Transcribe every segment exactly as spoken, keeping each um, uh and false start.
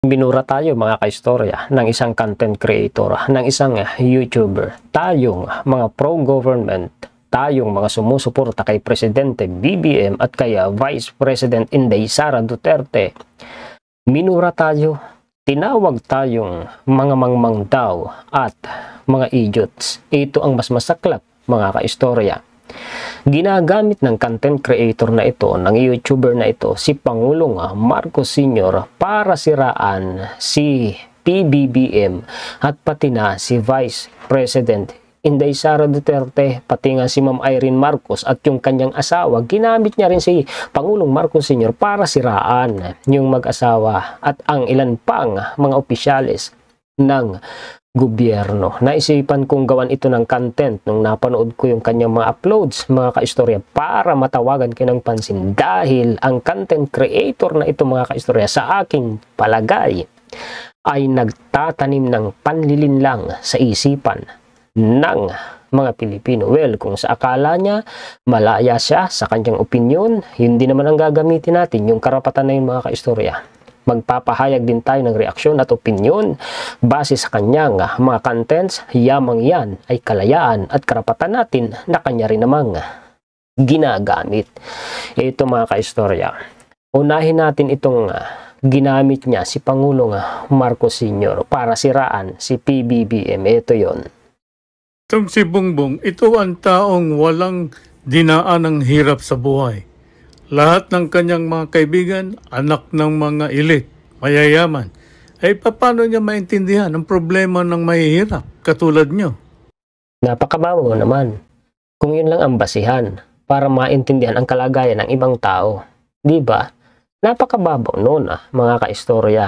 Binura tayo mga kaistorya ng isang content creator, ng isang YouTuber. Tayong mga pro-government, tayong mga sumusuporta kay Presidente B B M at kay Vice President Inday Sara Duterte. Minura tayo, tinawag tayong mga mangmang daw at mga idiots. Ito ang mas masaklap mga kaistorya. Ginagamit ng content creator na ito, ng YouTuber na ito, si Pangulong Marcos Senior para siraan si P B B M at pati na si Vice President Inday Sara Duterte, pati nga si Ma'am Irene Marcos at yung kanyang asawa. Ginamit niya rin si Pangulong Marcos Senior para siraan yung mag-asawa at ang ilan pang mga opisyalis ng gobyerno. Naisipan kong gawan ito ng content nung napanood ko yung kanyang mga uploads, mga kaistorya, para matawagan kayo ng pansin dahil ang content creator na ito mga kaistorya sa aking palagay ay nagtatanim ng panlilinlang sa isipan ng mga Pilipino. Well, kung sa akala niya malaya siya sa kanyang opinion, hindi naman ang gagamitin natin yung karapatan na yun mga kaistorya. Magpapahayag din tayo ng reaksyon at opinyon base sa kanyang mga contents. Yamang yan ay kalayaan at karapatan natin na kanya rin namang ginagamit. Ito mga kaistorya, unahin natin itong ginamit niya si Pangulong Marcos Senior para siraan si P B B M. Ito yon. Itong si Bongbong, ito ang taong walang dinaan ng hirap sa buhay. Lahat ng kanyang mga kaibigan, anak ng mga elite, mayayaman, ay paano niya maintindihan ang problema ng mahihirap, katulad nyo? Napakababaw naman. Kung yun lang ang basihan para maintindihan ang kalagayan ng ibang tao. Di ba? Napakababaw noon ah, mga kaistorya.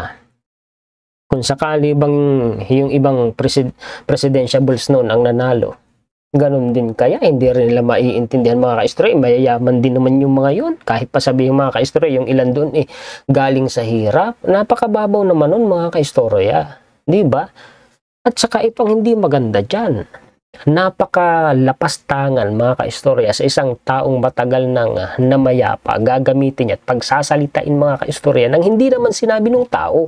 Kung sakali bang yung ibang presid presidentiables noon ang nanalo, ganun din kaya, hindi rin nila maiintindihan mga kaistorya. Mayayaman din naman yung mga yun. Kahit pa sabihin mga kaistorya, yung ilan doon eh, galing sa hirap. Napakababaw naman nun mga kaistorya. Diba? At saka itong hindi maganda dyan. Napakalapastangan mga kaistorya sa isang taong matagal nang namayapa. Gagamitin niya at pagsasalitain mga kaistorya nang hindi naman sinabi ng tao.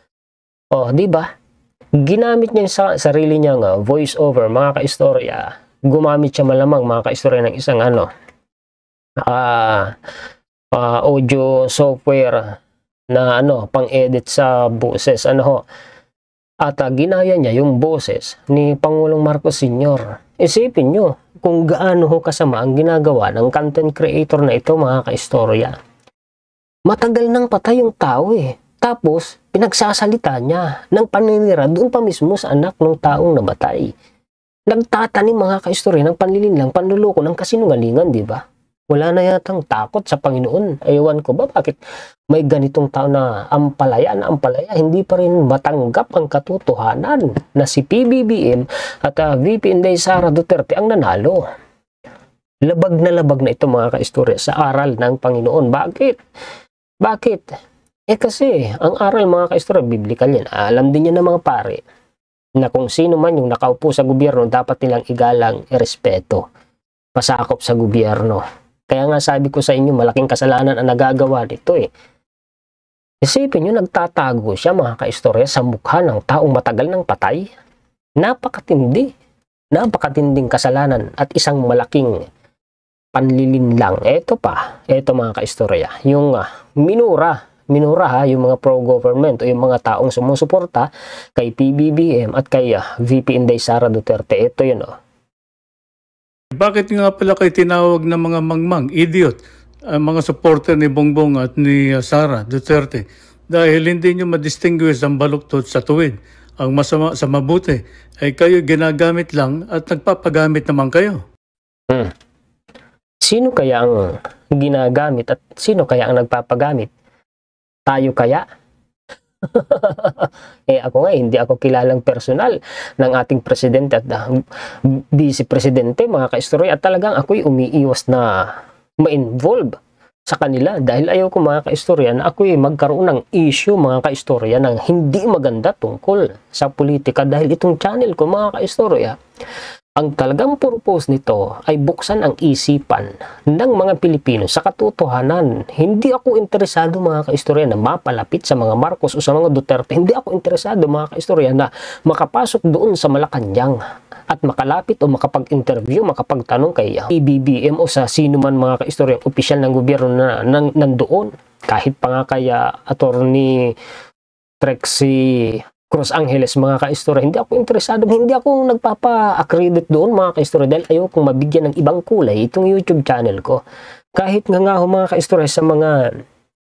Oh, diba? Ginamit niya sa sarili niyang uh, voice over mga kaistorya. Gumamit siya malamang mga kaistorya ng isang ano uh, uh, audio software na ano pang-edit sa boses ano ho. At uh, ginaya niya yung boses ni Pangulong Marcos Senior. Isipin nyo kung gaano ho kasama ang ginagawa ng content creator na ito mga kaistorya. Matagal nang patay yung tao eh. Tapos pinagsasalita niya ng paninira doon pa mismo sa anak ng taong nabatay. Nagtatanim mga kaistorya ng panlilinlang, panluloko ng kasinungalingan, di ba? Wala na yatang takot sa Panginoon. Ewan ko ba bakit may ganitong tao na ampalaya na ampalaya, hindi pa rin matanggap ang katotohanan na si P B B M at uh, V P Inday Sara Duterte ang nanalo. Labag na labag na ito mga kaistorya sa aral ng Panginoon. Bakit? Bakit? Eh kasi ang aral mga kaistorya, biblical yan. Alam din yan ng mga pare na kung sino man yung nakaupo sa gobyerno, dapat nilang igalang, irespeto, pasakop sa gobyerno. Kaya nga sabi ko sa inyo, malaking kasalanan ang nagagawa nito eh. Isipin nyo, nagtatago siya mga kaistorya sa mukha ng taong matagal ng patay. Napakatindi. Napakatinding kasalanan at isang malaking panlilinlang. Ito pa, ito mga kaistorya, yung uh, minura minura ha, yung mga pro-government o yung mga taong sumusuporta kay P B B M at kay uh, V P Inday Sara Duterte. Ito yun oh. Bakit nga pala kayo tinawag na mga mangmang, idiot, ang mga supporter ni Bongbong at ni uh, Sara Duterte? Dahil hindi nyo madistinguish ang baluktot sa tuwid. Ang masama sa mabuti ay kayo ginagamit lang at nagpapagamit naman kayo. Hmm. Sino kaya ang ginagamit at sino kaya ang nagpapagamit? Tayo kaya? Eh ako nga, hindi ako kilalang personal ng ating presidente at uh, vice presidente mga kaistorya, at talagang ako'y umiiwas na ma-involve sa kanila dahil ayaw ko mga kaistorya na ako'y magkaroon ng issue mga kaistorya ng hindi maganda tungkol sa politika dahil itong channel ko mga kaistorya Ang talagang purpose nito ay buksan ang isipan ng mga Pilipino sa katotohanan. Hindi ako interesado mga kaistorya na mapalapit sa mga Marcos o sa mga Duterte. Hindi ako interesado mga kaistorya na makapasok doon sa Malacanang at makalapit o makapag-interview, makapagtanong kay P B B M o sa sino man mga kaistorya, opisyal ng gobyerno na nang, nandoon. Kahit pa nga kaya Attorney Trexie Cruz Angeles mga kaistorya, hindi ako interesado, hindi ako nagpapa-accredit doon mga kaistorya dahil ayokong mabigyan ng ibang kulay itong YouTube channel ko. Kahit nga nga ho mga kaistorya sa mga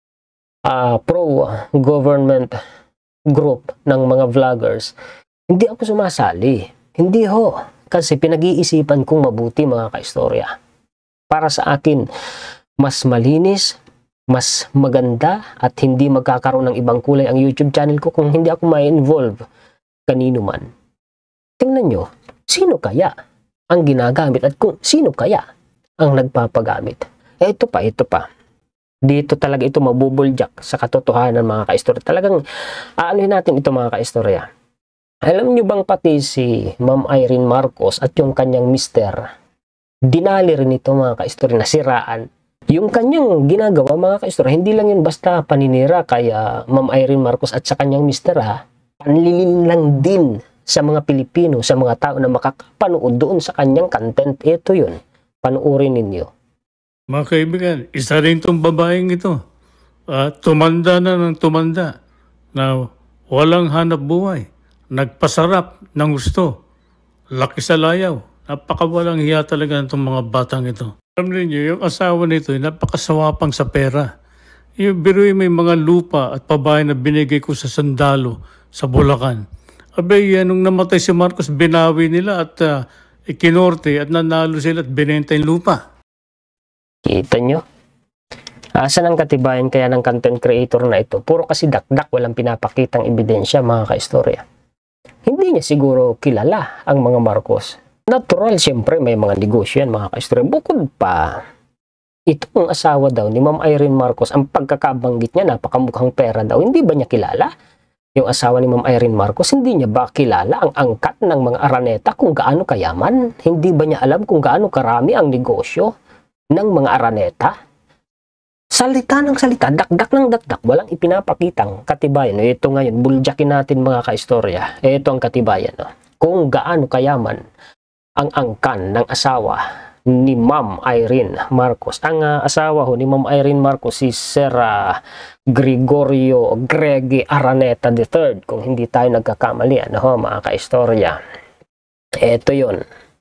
uh, pro-government group ng mga vloggers, hindi ako sumasali. Hindi ho, kasi pinag-iisipan kong mabuti mga kaistorya. Para sa akin, mas malinis, mas maganda at hindi magkakaroon ng ibang kulay ang YouTube channel ko kung hindi ako ma-involve kanino man. Tingnan nyo, sino kaya ang ginagamit at kung sino kaya ang nagpapagamit. Eh, ito pa, ito pa. Dito talaga ito mabubuljak sa katotohanan mga kaistorya. Talagang aanuhin natin ito mga kaistorya. Alam nyo bang pati si Ma'am Irene Marcos at yung kanyang mister, dinali rin ito mga kaistorya, nasiraan. Yung kanyang ginagawa mga kaistorya, hindi lang yun basta paninira kaya Ma'am Irene Marcos at sa kanyang mister ha, panlilin lang din sa mga Pilipino, sa mga tao na makakapanood doon sa kanyang content. Ito yun, panuorin ninyo. Mga kaibigan, isa rin itong babaeng ito. Uh, tumanda na ng tumanda na walang hanap buhay. Nagpasarap ng gusto. Laki sa layaw. Napakawalang hiya talaga itong mga batang ito. Alam niyo, yung asawa nito ay napakasawapang sa pera. Yung biruin may mga lupa at pabahay na binigay ko sa sandalo sa Bulacan. Abay, yan, nung namatay si Marcos, binawi nila at uh, ikinorte at nanalo sila at binenta yung lupa. Kita nyo? Asan ang katibayan kaya ng content creator na ito? Puro kasi dakdak, walang pinapakitang ebidensya mga kaistorya. Hindi niya siguro kilala ang mga Marcos. Natural, siyempre may mga negosyo yan mga kaistorya. Bukod pa, itong asawa daw ni Ma'am Irene Marcos, ang pagkakabanggit niya, napakamukhang pera daw. Hindi ba niya kilala? Yung asawa ni Ma'am Irene Marcos, hindi niya ba kilala ang angkat ng mga Araneta kung gaano kayaman? Hindi ba niya alam kung gaano karami ang negosyo ng mga Araneta? Salita ng salita, dakdak ng dakdak, walang ipinapakitang katibayan. Ito ngayon, buljakin natin mga kaistorya. Ito ang katibayan. No? Kung gaano kayaman ang angkan ng asawa ni Ma'am Irene Marcos. Ang uh, asawa ho ni Ma'am Irene Marcos si Sir uh, Gregorio Gregi Araneta the third, kung hindi tayo nagkakamali, ano ho mga kaistorya. Ito yun.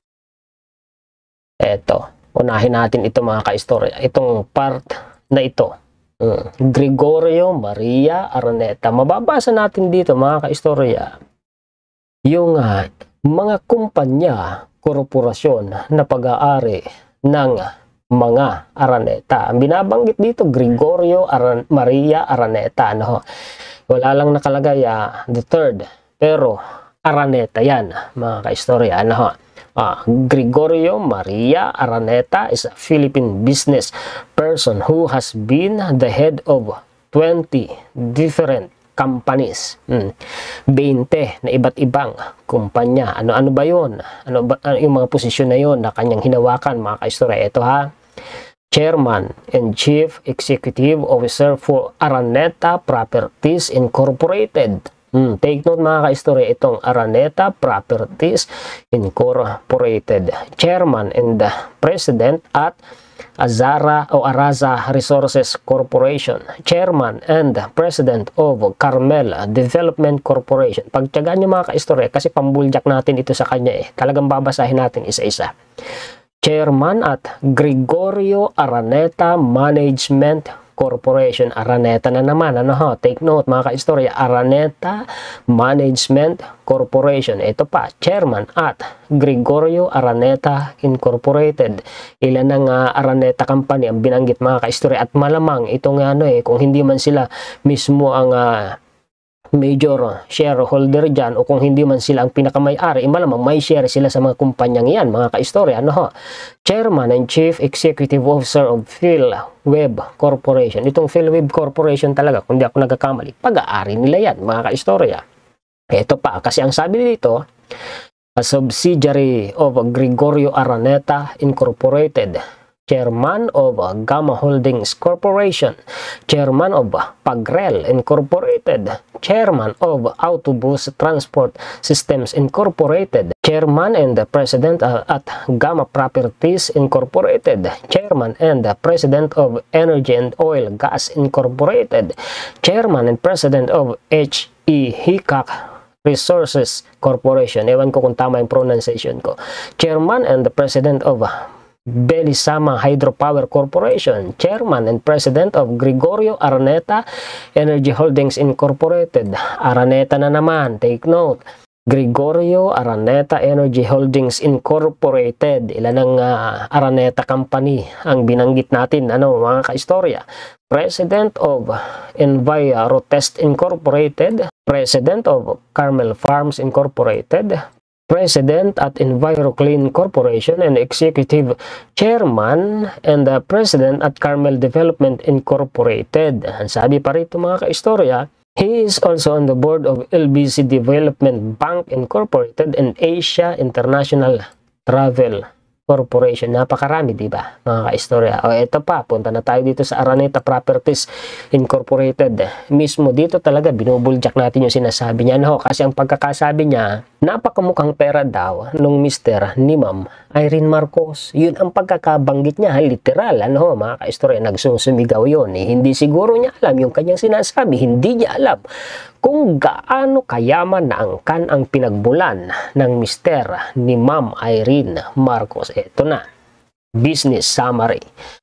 Ito. Unahin natin ito mga kaistorya. Itong part na ito. Hmm. Gregorio Maria Araneta. Mababasa natin dito mga kaistorya yung uh, mga kumpanya, korporasyon na pag-aari ng mga Araneta. Ang binabanggit dito, Gregorio Aran Maria Araneta. Ano? Wala lang nakalagay uh, the third. Pero Araneta yan, mga kaistorya. Ano? Uh, Gregorio Maria Araneta is a Philippine business person who has been the head of twenty different companies. Hmm. twenty na iba't ibang kumpanya. Ano-ano ba yun? Ano ba ano yung mga posisyon na yun na kanyang hinawakan mga kaistorya? Ito ha. Chairman and Chief Executive Officer for Araneta Properties Incorporated. Hmm. Take note mga kaistorya, itong Araneta Properties Incorporated. Chairman and President at Azara o Araza Resources Corporation, Chairman and President of Carmel Development Corporation. Pagtiyagaan nyo mga kaistorya kasi pambuljak natin ito sa kanya eh. Talagang babasahin natin isa-isa. Chairman at Gregorio Araneta Management Corporation. Araneta na naman. Ano ho? Take note mga kaistorya. Araneta Management Corporation. Ito pa. Chairman at Gregorio Araneta Incorporated. Ilan ng uh, Araneta Company ang binanggit mga kaistorya. At malamang itong ano eh, kung hindi man sila mismo ang uh, major shareholder dyan o kung hindi man sila ang pinakamay-ari, eh, malamang may share sila sa mga kumpanyang yan, mga kaistorya. Ano ho? Chairman and Chief Executive Officer of PhilWeb Corporation. Itong PhilWeb Corporation talaga, kung di ako nagkakamali, pag-aari nila yan, mga kaistorya. Ito pa, kasi ang sabi dito, a subsidiary of Gregorio Araneta Incorporated, Chairman of Gamma Holdings Corporation, Chairman of Pagrel Incorporated, Chairman of Autobus Transport Systems Incorporated, Chairman and President uh, at Gamma Properties Incorporated, Chairman and President of Energy and Oil Gas Incorporated, Chairman and President of H E Hickok Resources Corporation. Ewan ko kung tama yung pronunciation ko. Chairman and President of Belisama Hydropower Corporation, Chairman and President of Gregorio Araneta Energy Holdings Incorporated. Araneta na naman, take note. Gregorio Araneta Energy Holdings Incorporated. Ilan ang uh, Araneta Company ang binanggit natin, ano mga kaistorya. President of Envirotest Incorporated, President of Carmel Farms Incorporated, President at EnviroClean Corporation and Executive Chairman and the President at Carmel Development Incorporated. Ang sabi pa rito mga kaistorya, he is also on the board of L B C Development Bank Incorporated and Asia International Travel Corporation. Napakarami, di ba mga kaistorya? O ito pa, punta na tayo dito sa Araneta Properties Incorporated. Mismo dito talaga binubuljak natin yung sinasabi niya. No? Kasi ang pagkakasabi niya, napakamukhang pera daw nung mister ni Ma'am Irene Marcos. Yun ang pagkakabanggit niya, literal. Ano mga kaistorya, nagsusumigaw yun. Eh, hindi siguro niya alam yung kanyang sinasabi. Hindi niya alam kung gaano kayaman na angkan ang pinagbulan ng mister ni Ma'am Irene Marcos. Ito na, business summary.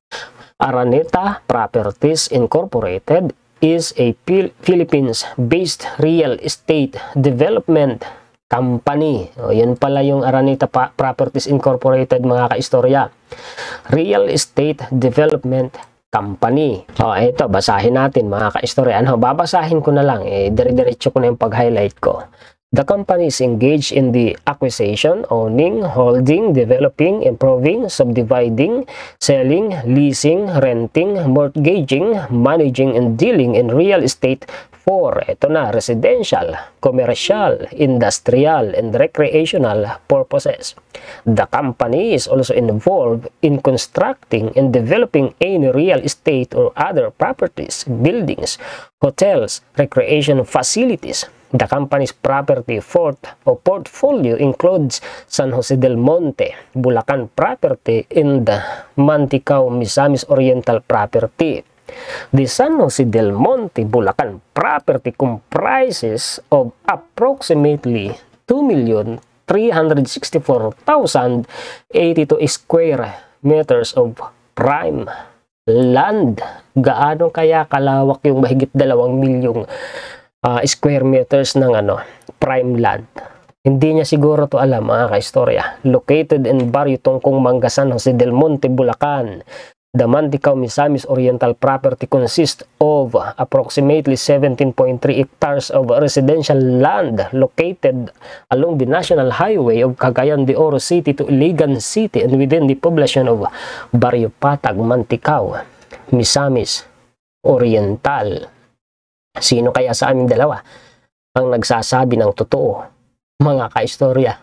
Araneta Properties Incorporated is a Philippines-based real estate development company. O, yun pala yung Araneta Properties Incorporated mga kaistorya. Real estate development company. O, ito, basahin natin mga kaistorya. Ano, babasahin ko na lang. Eh, dire-diretso ko na yung pag-highlight ko. The company is engaged in the acquisition, owning, holding, developing, improving, subdividing, selling, leasing, renting, mortgaging, managing, and dealing in real estate for, ito na, residential, commercial, industrial, and recreational purposes. The company is also involved in constructing and developing any real estate or other properties, buildings, hotels, recreation facilities. The company's property fort o portfolio includes San Jose del Monte, Bulacan property, and the Manticao, Misamis Oriental property. The San Jose del Monte, Bulacan property comprises of approximately two million three hundred sixty-four thousand eighty-two square meters of prime land. Gaano kaya kalawak yung mahigit dalawang milyong Uh, square meters ng ano, prime land? Hindi niya siguro to alam mga kaistorya. Located in Barrio Tongkong, Manga, San Jose del Monte, Bulacan. The Manticao, Misamis Oriental property consists of approximately seventeen point three hectares of residential land located along the National Highway of Cagayan de Oro City to Iligan City and within the population of Barrio Patag, Manticao, Misamis Oriental. Sino kaya sa aming dalawa ang nagsasabi ng totoo, mga kaistorya?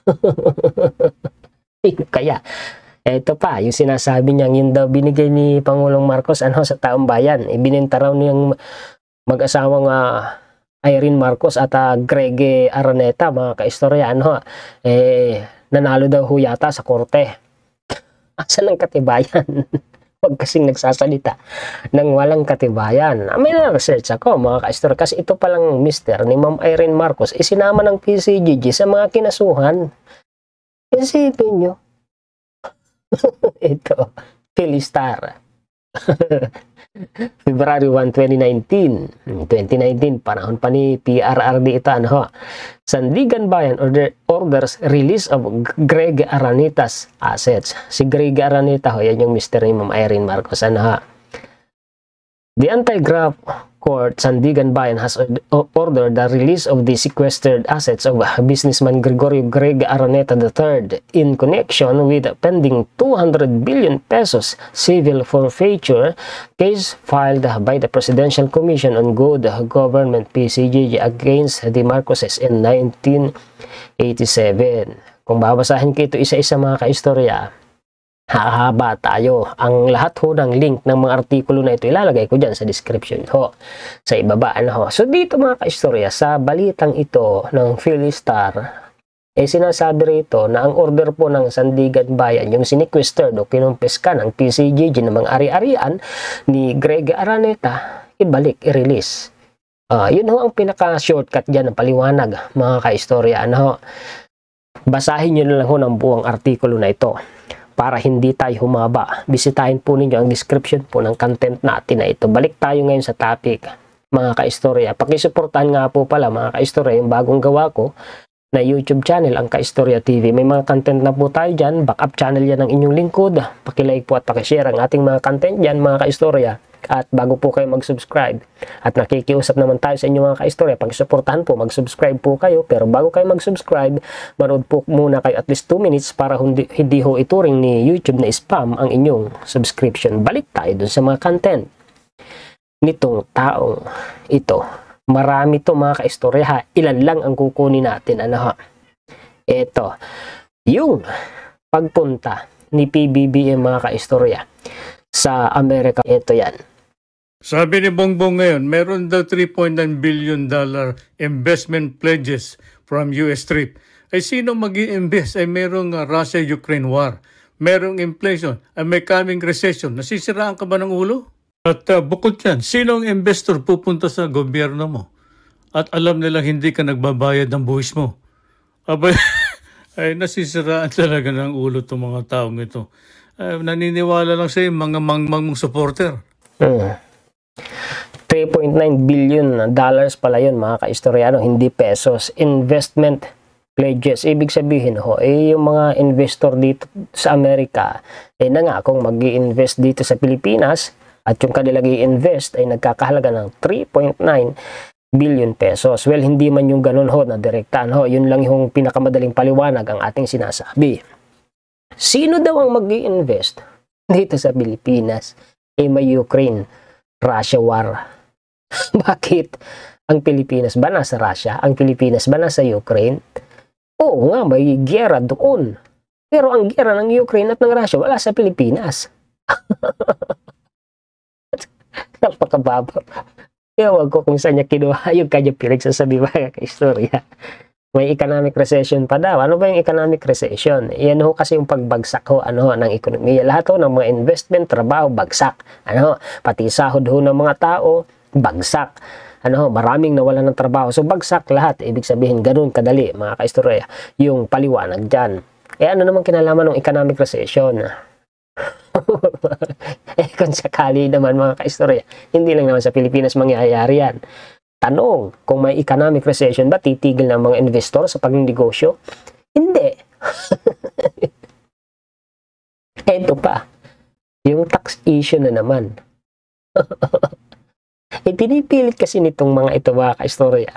Sino kaya? Ito pa, yung sinasabi niya, yun daw binigay ni Pangulong Marcos ano, sa taong bayan. Ibininta raw niyang mag-asawang uh, Irene Marcos at uh, Greg Araneta, mga kaistorya. Ano, eh, nanalo daw ho yata sa korte. Asan ang katibayan? Huwag kasing nagsasalita ng walang katibayan. May na-research ako mga kaistorya kasi ito palang mister ni Ma'am Irene Marcos isinama ng P C G G sa mga kinasuhan. Isipin nyo. Ito, Philistar. February first, twenty nineteen. twenty nineteen, panahon pa ni P R R D ito. Ano? Sandigan Bayan order, orders release of Greg Araneta's assets. Si Greg Araneta, ho, yan yung mister ni Ma'am Irene Marcos. Ano, ha? The Anti-Graft Court, Sandigan Bayan, has ordered the release of the sequestered assets of businessman Gregorio Greg Araneta the third in connection with a pending two hundred billion pesos civil forfeiture case filed by the Presidential Commission on Good Government P C G G against the Marcoses in nineteen eighty-seven. Kung babasahin ko ito isa-isa mga kaistorya, hahaba tayo. Ang lahat ho ng link ng mga artikulo na ito ilalagay ko dyan sa description ho, sa ibaba. Ano ho. So dito mga kaistorya, sa balitang ito ng Philistar, eh sinasabi rito na ang order po ng Sandigan Bayan, yung sinequestered o kinumpiska ng P C G G ng mga ari-arian ni Greg Araneta, ibalik, i-release. Uh, yun ho ang pinaka-shortcut dyan ng paliwanag mga kaistorya. Ano ho? Basahin nyo na lang ho ng buong artikulo na ito para hindi tayo humaba. Bisitahin po ninyo ang description po ng content natin na ito. Balik tayo ngayon sa topic mga kaistorya. Pakisuportahan nga po pala mga kaistorya yung bagong gawa ko na YouTube channel, ang Kaistorya T V. May mga content na po tayo dyan. Backup channel yan ng inyong lingkod. Pakilike po at pakishare ang ating mga content dyan mga kaistorya. At bago po kayo mag-subscribe at nakikiusap naman tayo sa inyong mga kaistorya, pag-suportahan po, mag-subscribe po kayo. Pero bago kayo mag-subscribe, manood po muna kayo at least two minutes para hindi, hindi ho ituring ni YouTube na spam ang inyong subscription. Balik tayo dun sa mga content nitong taong ito. Marami to mga kaistorya ha. Ilan lang ang kukunin natin. Ano ha? Ito. Yung pagpunta ni P B B M mga kaistorya sa Amerika. Ito yan. Sabi ni Bongbong ngayon, meron daw three point nine billion dollar investment pledges from U S trip. Ay sino mag-i-invest? Ay merong uh, Russia-Ukraine war. Merong inflation. Ay may coming recession. Nasisiraan ka ba ng ulo? At uh, bukod yan, sino ang investor pupunta sa gobyerno mo? At alam nilang hindi ka nagbabayad ng buwis mo. Abay, ay nasisiraan talaga ng ulo itong mga taong ito. Ay, naniniwala lang sa mga mangmang mong supporter. Hmm. three point nine billion dollars pala yun mga kaistoryano, hindi pesos. Investment pledges. Ibig sabihin ho, eh, yung mga investor dito sa Amerika, eh na nga kung mag-i-invest dito sa Pilipinas, at yung kanilang i-invest ay nagkakahalaga ng three point nine billion pesos. Well, hindi man yung ganun ho na direktaan ho. Yun lang yung pinakamadaling paliwanag ang ating sinasabi. Sino daw ang mag-i-invest dito sa Pilipinas? Eh may Ukraine-Russia war. Bakit? Ang Pilipinas ba nasa Russia? Ang Pilipinas ba nasa Ukraine? Oo nga, may giyera doon. Pero ang giyera ng Ukraine at ng Russia wala sa Pilipinas. Napakababa. Ewan ko kung saan niya kinuha yung kanya pinagsasabi mga kaistorya. May economic recession pa daw. Ano ba yung economic recession? Yan ho kasi yung pagbagsak ho, ano ho, ng ekonomiya. Lahat ho ng mga investment, trabaho, bagsak. Ano ho, pati sahod ho ng mga tao, bagsak. Ano ho, maraming nawalan ng trabaho. So bagsak lahat. Ibig sabihin, ganun kadali mga kaistorya yung paliwanag dyan. Eh ano naman kinalaman ng economic recession? Eh kung sakali naman mga kaistorya, hindi lang naman sa Pilipinas mangyayari yan. Tanong, kung may economic recession ba titigil ng mga investor sa pagnegosyo? Hindi. Ito pa, yung tax issue na naman. E pinipilit kasi nitong mga ito mga kaistorya,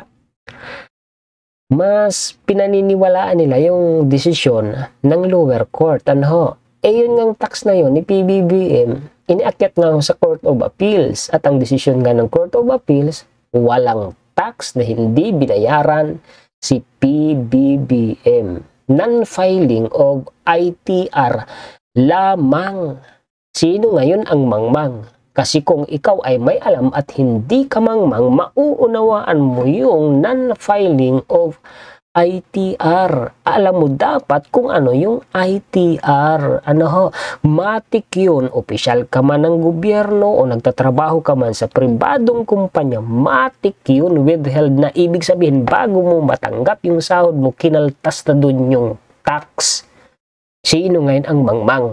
mas pinaniniwalaan nila yung desisyon ng lower court. Ano ho? Eh yun ngang tax na yun ni P B B M, iniakyat nga sa Court of Appeals. At ang desisyon nga ng Court of Appeals, walang tax na hindi binayaran si P B B M. Non-filing of I T R lamang. Sino ngayon ang mangmang? Kasi kung ikaw ay may alam at hindi ka mangmang, mauunawaan mo yung non-filing of I T R. Alam mo dapat kung ano yung I T R. Ano ho? Matik yun. Opisyal ka man ng gobyerno o nagtatrabaho ka man sa pribadong kumpanya, matik yun. Withheld na ibig sabihin bago mo matanggap yung sahod mo, kinaltas na dun yung tax. Sino ngayon ang mangmang?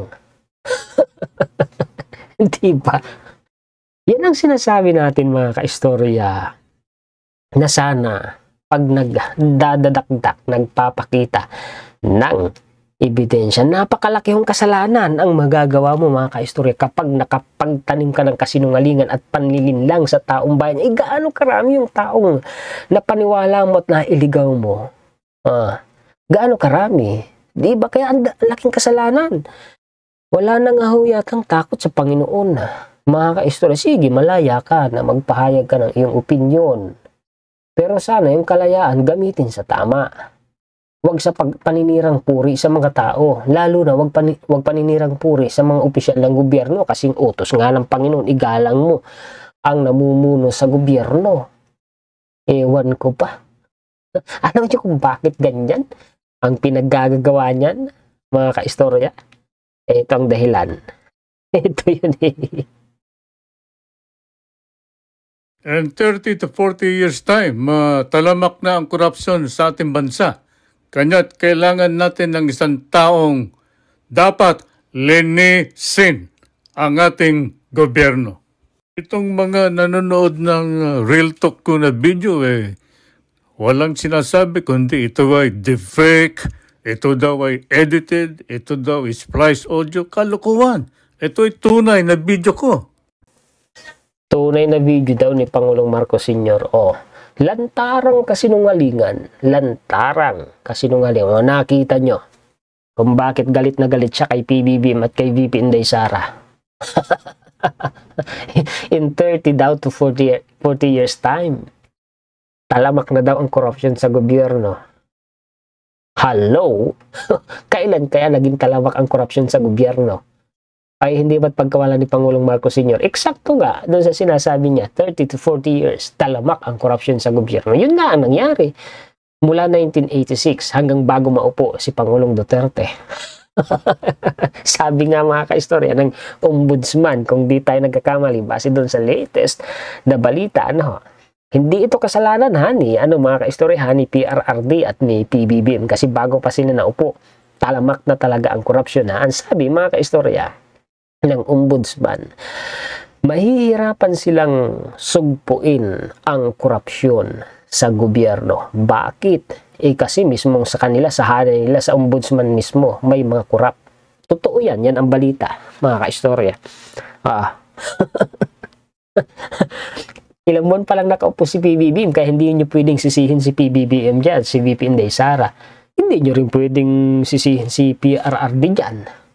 Diba? Yan ang sinasabi natin mga kaistorya, na sana pag nagdadadakdak, nagpapakita ng ebidensya, napakalaki yung kasalanan ang magagawa mo mga kaistorya kapag nakapagtanim ka ng kasinungalingan at panlilinlang sa taong bayan. Eh gaano karami yung taong napaniwala mo at nailigaw mo? Ah, gaano karami? Di ba? Kaya ang laking kasalanan. Wala nang ahuyatang takot sa Panginoon. Mga kaistorya, sige, malaya ka na magpahayag ka ng iyong opinyon. Pero sana yung kalayaan gamitin sa tama. Huwag sa pag paninirang puri sa mga tao. Lalo na huwag, pani, huwag paninirang puri sa mga opisyal ng gobyerno kasing utos nga ng Panginoon, igalang mo ang namumuno sa gobyerno. Ewan ko pa. Alam niyo kung bakit ganyan ang pinaggagawa niyan, mga kaistorya? Ito ang dahilan. Ito yun eh. And thirty to forty years time, uh, talamak na ang korupsyon sa ating bansa. Kanya't kailangan natin ng isang taong dapat linisin ang ating gobyerno. Itong mga nanonood ng uh, Real Talk ko na video, eh, walang sinasabi kundi ito ay deepfake, ito daw ay edited, ito daw ay spliced audio, kalukuhan. Ito ay tunay na video ko. Tunay na video daw ni Pangulong Marcos Senior Oh, lantarang kasinungalingan. Lantarang kasinungalingan. O, nakita nyo kung bakit galit na galit siya kay P B B M at kay V P Inday Sara. In thirty daw to forty, forty years time, talamak na daw ang corruption sa gobyerno. Hello? Kailan kaya naging talamak ang corruption sa gobyerno? Ay hindi ba't pagkawala ni Pangulong Marcos Senior Eksakto nga, doon sa sinasabi niya, thirty to forty years, talamak ang corruption sa gobyerno. Yun nga ang nangyari. Mula nineteen eighty-six hanggang bago maupo si Pangulong Duterte. Sabi nga mga kaistorya ng ombudsman, kung di tayo nagkakamali, base doon sa latest na balita, ano, hindi ito kasalanan ha, ni ano, mga kaistorya, ha, ni P R R D at ni P B B M kasi bago pa sila naupo, talamak na talaga ang korupsyon ha. Ang sabi mga kaistorya ng ombudsman, mahihirapan silang sugpuin ang korupsyon sa gobyerno. Bakit? Eh kasi mismong sa kanila, sa hanay nila, sa ombudsman mismo, may mga korap. Totoo yan, yan ang balita, mga kaistorya. Ah. Ilang buwan pa lang nakaupo si P B B M, kaya hindi nyo pwedeng sisihin si P B B M dyan, si V P Inday Sara. Hindi nyo rin pwedeng sisihin si P R R D dyan.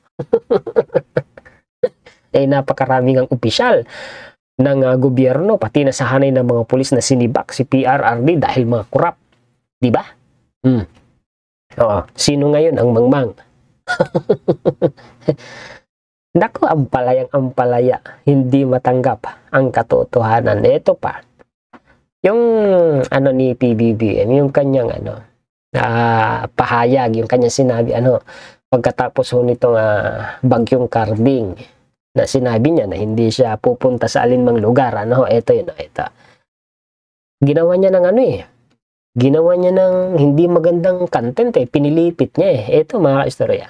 Eh napakaraming ang opisyal ng uh, gobyerno, pati na sa hanay ng mga pulis na sinibak si P R R D dahil mga korap. Di ba? Hmm. Oo. Sino ngayon ang mangmang? Naku, ampalayang ampalaya. Hindi matanggap ang katotohanan. Ito pa. Yung ano ni P B B M, yung kanyang ano, uh, pahayag, yung kanyang sinabi, ano, pagkatapos ho nitong uh, bagyong Karding, na sinabi niya na hindi siya pupunta sa alinmang lugar. Ano, ito yun, ito. Ginawa niya ng ano eh. Ginawa niya ng hindi magandang content eh. Pinilipit niya eh. Ito mga istorya.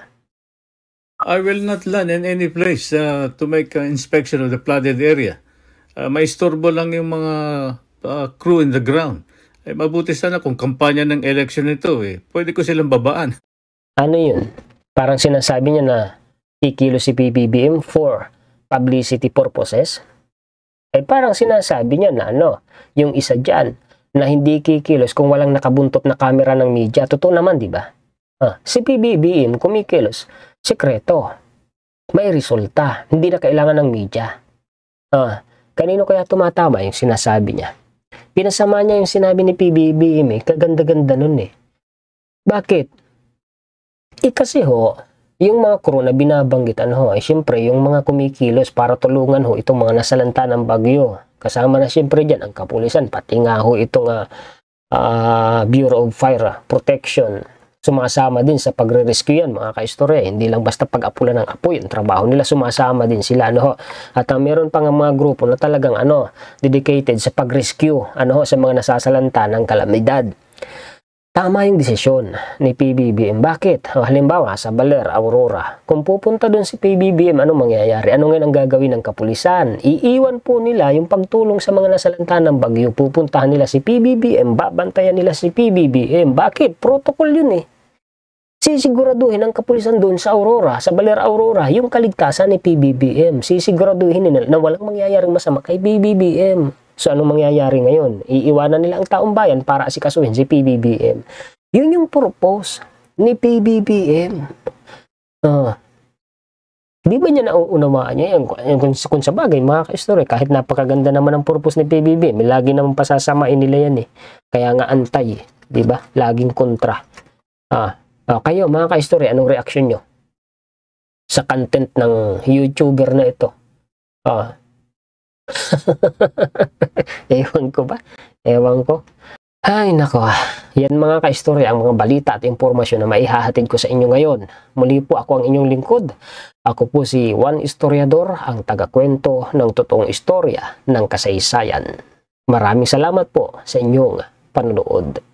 I will not land in any place uh, to make an inspection of the flooded area. Uh, maistorbo lang yung mga uh, crew in the ground. Eh, mabuti sana kung kampanya ng election ito eh. Pwede ko silang babaan. Ano yun? Parang sinasabi niya na kikilo si P B B M for publicity purposes. Ay parang sinasabi niya na ano, yung isa dyan na hindi kikilos kung walang nakabuntot na kamera ng media. Totoo naman, di ba? Ah, si P B B M kumikilos, sekreto. May resulta. Hindi na kailangan ng media. Ah, kanino kaya tumatama yung sinasabi niya? Pinasama niya yung sinabi ni P B B M eh. Kaganda-ganda nun eh. Bakit? Eh kasi ho, yung mga crew na binabanggit, ano ho, ay syempre yung mga kumikilos para tulungan ho itong mga nasalanta ng bagyo. Kasama na syempre dyan ang kapulisan, pati nga ho itong uh, uh, Bureau of Fire Protection. Sumasama din sa pagre-rescue yan, mga kaistorya. Hindi lang basta pag-apula ng apoy, ang trabaho nila, sumasama din sila. Ano ho. At uh, meron pa nga mga grupo na talagang ano, dedicated sa pag-rescue ano ho, sa mga nasasalanta ng kalamidad. Tama yung desisyon ni P B B M. Bakit? Halimbawa, sa Baler, Aurora. Kung pupunta dun si P B B M, anong mangyayari? Ano ngayon ang gagawin ng kapulisan? Iiwan po nila yung pagtulong sa mga nasalanta ng bagyo. Pupuntahan nila si P B B M, babantayan nila si P B B M. Bakit? Protocol yun eh. Sisiguraduhin ng kapulisan dun sa Aurora, sa Baler, Aurora, yung kaligtasan ni P B B M. Sisiguraduhin nila na walang mangyayaring masama kay P B B M. So, anong mangyayari ngayon? Iiwanan nila ang taong bayan para asikasuhin si P B B M. Yun yung purpose ni P B B M. Uh, di ba niya nauunawaan niya yan? Kung, kung sa bagay, mga ka-story, kahit napakaganda naman ang purpose ni P B B M, lagi naman pasasamain nila yan eh. Kaya nga antay, di ba? Laging kontra. Ah, ah, kayo mga ka-istorya, anong reaction nyo sa content ng YouTuber na ito? Ah. Ewan ko ba? Ewan ko. Ay, nako. Yan mga ka-istorya, ang mga balita at impormasyon na maihahatid ko sa inyo ngayon. Muli po ako ang inyong lingkod. Ako po si Juan Historiador, ang tagakwento ng totoong istorya ng kasaysayan. Maraming salamat po sa inyong panonood.